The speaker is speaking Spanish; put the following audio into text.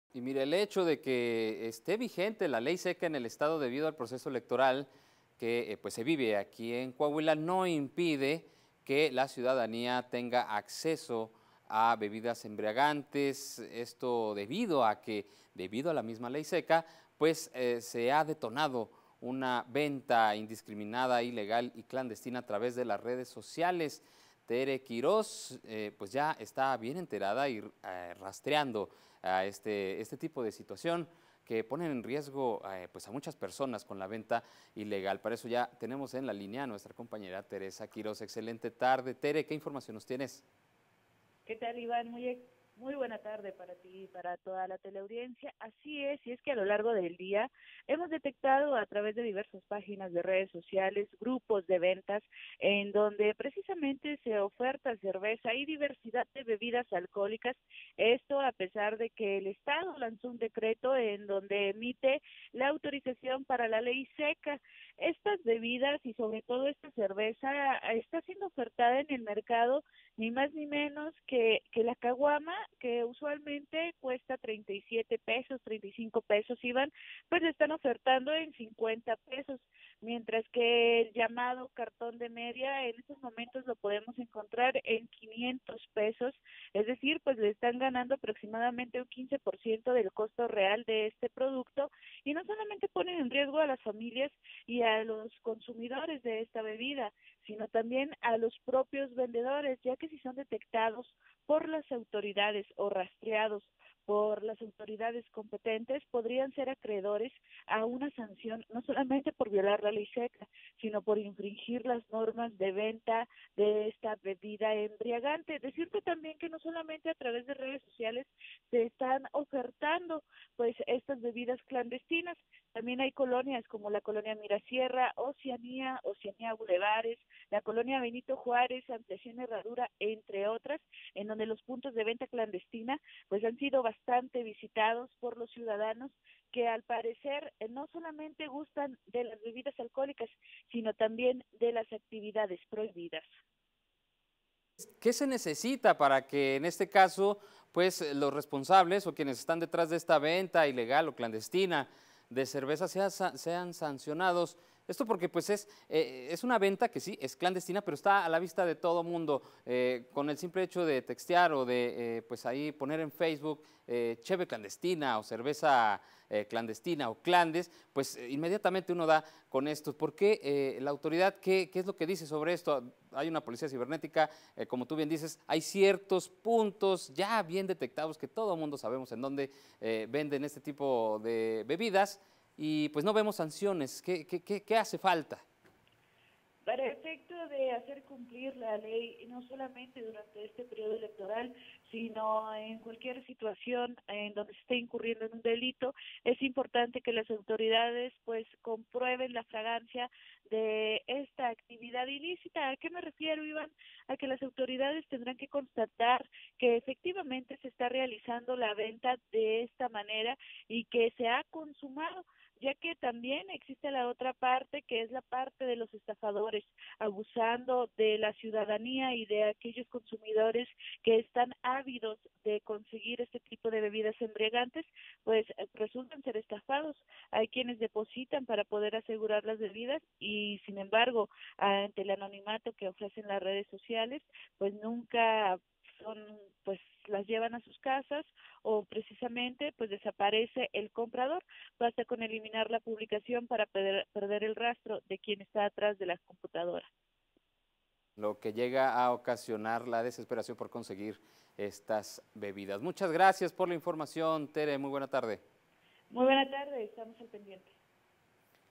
Y mire, el hecho de que esté vigente la ley seca en el estado debido al proceso electoral que pues se vive aquí en Coahuila no impide que la ciudadanía tenga acceso a bebidas embriagantes. Esto debido a la misma ley seca, pues se ha detonado una venta indiscriminada, ilegal y clandestina a través de las redes sociales. Tere Quirós pues ya está bien enterada y rastreando a este tipo de situación que ponen en riesgo pues a muchas personas con la venta ilegal. Para eso ya tenemos en la línea a nuestra compañera Teresa Quirós. Excelente tarde. Tere, ¿qué información nos tienes? ¿Qué tal, Iván? Muy buena tarde para ti y para toda la teleaudiencia. Así es, y es que a lo largo del día hemos detectado a través de diversas páginas de redes sociales grupos de ventas en donde precisamente se oferta cerveza y diversidad de bebidas alcohólicas. Esto a pesar de que el Estado lanzó un decreto en donde emite la autorización para la ley seca. Estas bebidas y sobre todo esta cerveza está siendo ofertada en el mercado ni más ni menos que la caguama, que usualmente cuesta 37 pesos, 35 pesos, Iván, pues le están ofertando en 50 pesos, mientras que el llamado cartón de media en estos momentos lo podemos encontrar en 500 pesos, es decir, pues le están ganando aproximadamente un 15% del costo real de este producto, y no solamente ponen en riesgo a las familias y a los consumidores de esta bebida, sino también a los propios vendedores, ya que si son detectados por las autoridades o rastreados por las autoridades competentes, podrían ser acreedores a una sanción, no solamente por violar la ley seca, sino por infringir las normas de venta de esta bebida embriagante. Decirte también que no solamente a través de redes sociales se están ofertando pues estas bebidas clandestinas, también hay colonias como la colonia Mirasierra, Oceanía Bulevares, la colonia Benito Juárez, Ampliación Herradura, entre otras, en donde los puntos de venta clandestina pues han sido bastante visitados por los ciudadanos que al parecer no solamente gustan de las bebidas alcohólicas, sino también de las actividades prohibidas. ¿Qué se necesita para que en este caso pues los responsables o quienes están detrás de esta venta ilegal o clandestina de cerveza sean sancionados? Esto porque pues es una venta que sí, es clandestina, pero está a la vista de todo mundo. Con el simple hecho de textear o de pues ahí poner en Facebook cheve clandestina o cerveza clandestina o clandes, pues inmediatamente uno da con esto. ¿Por qué la autoridad, qué es lo que dice sobre esto? Hay una policía cibernética, como tú bien dices, hay ciertos puntos ya bien detectados que todo el mundo sabemos en dónde venden este tipo de bebidas y pues no vemos sanciones. ¿Qué hace falta? Para efecto de hacer cumplir la ley, no solamente durante este periodo electoral, sino en cualquier situación en donde se esté incurriendo en un delito, es importante que las autoridades pues comprueben la fragancia de esta actividad ilícita. ¿A qué me refiero, Iván? A que las autoridades tendrán que constatar que efectivamente se está realizando la venta de esta manera y que se ha consumado, ya que también existe la otra parte, que es la parte de los estafadores, abusando de la ciudadanía y de aquellos consumidores que están ávidos de conseguir este tipo de bebidas embriagantes, pues resultan ser estafados. Hay quienes depositan para poder asegurar las bebidas y, sin embargo, ante el anonimato que ofrecen las redes sociales, pues nunca pues las llevan a sus casas o precisamente pues desaparece el comprador. Basta con eliminar la publicación para perder el rastro de quien está atrás de la computadora. Lo que llega a ocasionar la desesperación por conseguir estas bebidas. Muchas gracias por la información, Tere. Muy buena tarde. Muy buena tarde, estamos al pendiente.